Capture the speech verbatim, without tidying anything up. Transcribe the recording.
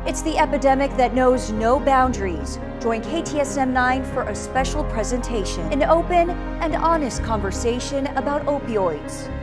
It's the epidemic that knows no boundaries. Join K T S M nine for a special presentation, an open and honest conversation about opioids.